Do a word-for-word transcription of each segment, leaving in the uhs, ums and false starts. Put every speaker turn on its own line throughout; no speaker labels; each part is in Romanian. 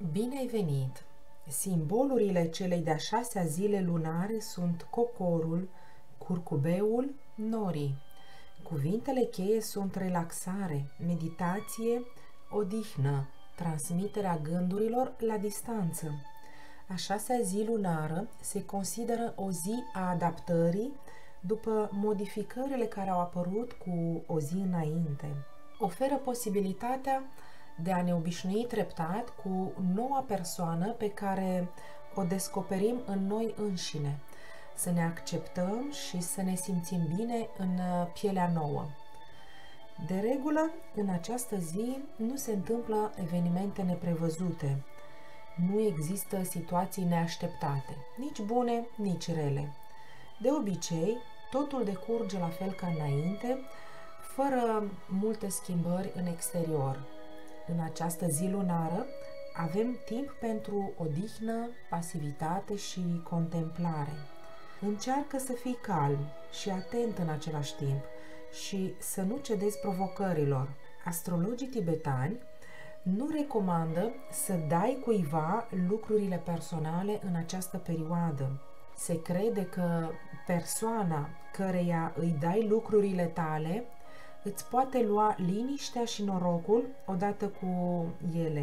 Bine ai venit! Simbolurile celei de-a șasea zile lunare sunt cocorul, curcubeul, norii. Cuvintele cheie sunt relaxare, meditație, odihnă, transmiterea gândurilor la distanță. A șasea zi lunară se consideră o zi a adaptării după modificările care au apărut cu o zi înainte. Oferă posibilitatea de a ne obișnui treptat cu noua persoană pe care o descoperim în noi înșine, să ne acceptăm și să ne simțim bine în pielea nouă. De regulă, în această zi nu se întâmplă evenimente neprevăzute. Nu există situații neașteptate, nici bune, nici rele. De obicei, totul decurge la fel ca înainte, fără multe schimbări în exterior. În această zi lunară avem timp pentru odihnă, pasivitate și contemplare. Încearcă să fii calm și atent în același timp și să nu cedezi provocărilor. Astrologii tibetani nu recomandă să dai cuiva lucrurile personale în această perioadă. Se crede că persoana căreia îi dai lucrurile tale îți poate lua liniștea și norocul odată cu ele.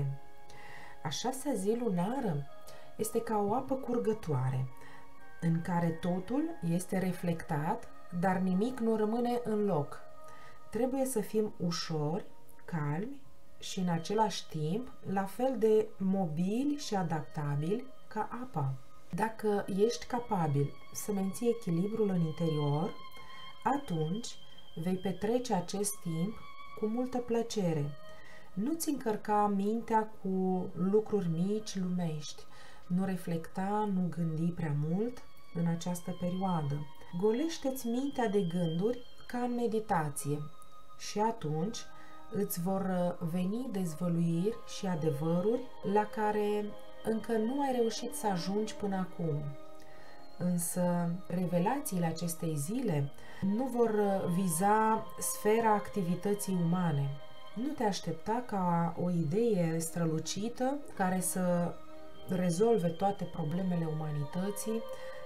A șasea zi lunară este ca o apă curgătoare, în care totul este reflectat, dar nimic nu rămâne în loc. Trebuie să fim ușori, calmi și în același timp la fel de mobili și adaptabili ca apa. Dacă ești capabil să menții echilibrul în interior, atunci vei petrece acest timp cu multă plăcere. Nu-ți încărca mintea cu lucruri mici, lumești. Nu reflecta, nu gândi prea mult în această perioadă. Golește-ți mintea de gânduri ca în meditație și atunci îți vor veni dezvăluiri și adevăruri la care încă nu ai reușit să ajungi până acum. Însă revelațiile acestei zile nu vor viza sfera activității umane. Nu te aștepta ca o idee strălucită care să rezolve toate problemele umanității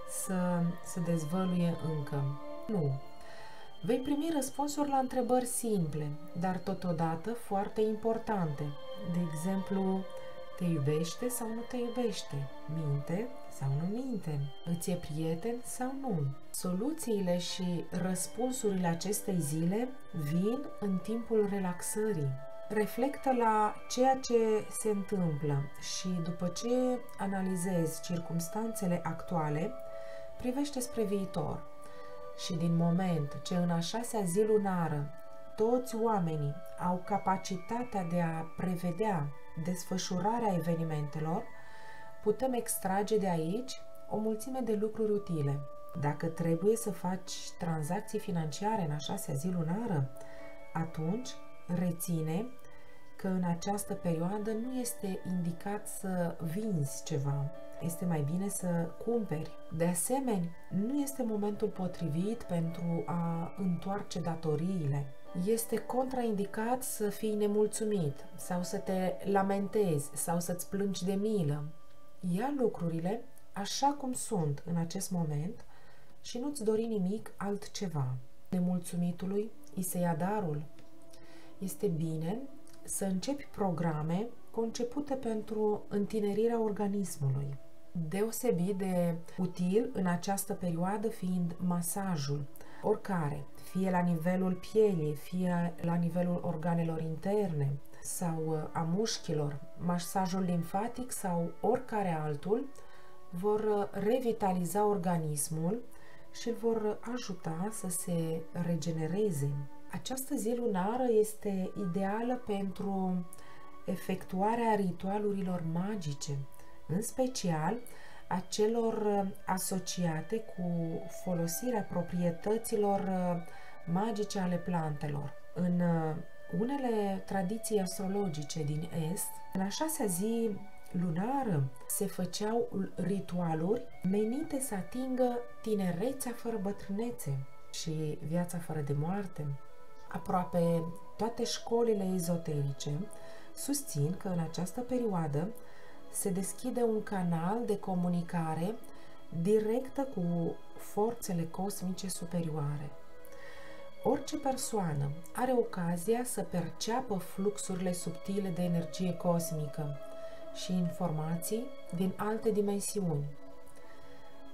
să se dezvăluie încă. Nu. Vei primi răspunsuri la întrebări simple, dar totodată foarte importante. De exemplu, te iubește sau nu te iubește? Minte sau nu minte? Îți e prieten sau nu? Soluțiile și răspunsurile acestei zile vin în timpul relaxării. Reflectă la ceea ce se întâmplă și după ce analizezi circumstanțele actuale, privește spre viitor. Și din moment ce în a șasea zi lunară toți oamenii au capacitatea de a prevedea desfășurarea evenimentelor, putem extrage de aici o mulțime de lucruri utile. Dacă trebuie să faci tranzacții financiare în a șasea zi lunară, atunci reține că în această perioadă nu este indicat să vinzi ceva. Este mai bine să cumperi. De asemenea, nu este momentul potrivit pentru a întoarce datoriile. Este contraindicat să fii nemulțumit sau să te lamentezi sau să-ți plângi de milă. Ia lucrurile așa cum sunt în acest moment și nu-ți dori nimic altceva. Nemulțumitului îi se ia darul. Este bine să începi programe concepute pentru întinerirea organismului. Deosebit de util în această perioadă fiind masajul, oricare, fie la nivelul pielii, fie la nivelul organelor interne sau a mușchilor, masajul limfatic sau oricare altul, vor revitaliza organismul și îl vor ajuta să se regenereze. Această zi lunară este ideală pentru efectuarea ritualurilor magice, în special a celor asociate cu folosirea proprietăților magice ale plantelor. În unele tradiții astrologice din Est, în a șasea zi lunară se făceau ritualuri menite să atingă tinerețea fără bătrânețe și viața fără de moarte. Aproape toate școlile ezoterice susțin că în această perioadă se deschide un canal de comunicare directă cu forțele cosmice superioare. Orice persoană are ocazia să perceapă fluxurile subtile de energie cosmică și informații din alte dimensiuni,